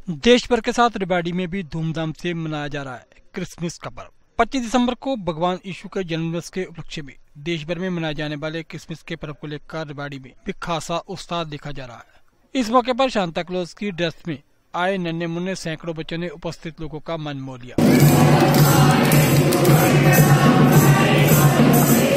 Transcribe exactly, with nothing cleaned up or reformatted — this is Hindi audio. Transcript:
देश भर के साथ रेवाड़ी में भी धूमधाम से मनाया जा रहा है क्रिसमस का पर्व। पच्चीस दिसंबर को भगवान यीशु के जन्मदिवस के उपलक्ष्य में देश भर में मनाए जाने वाले क्रिसमस के पर्व को लेकर रेवाड़ी में भी खासा उत्साह देखा जा रहा है। इस मौके पर सांता क्लॉज की ड्रेस में आए नन्हे मुन्ने सैकड़ों बच्चों ने उपस्थित लोगों का मन मोह लिया।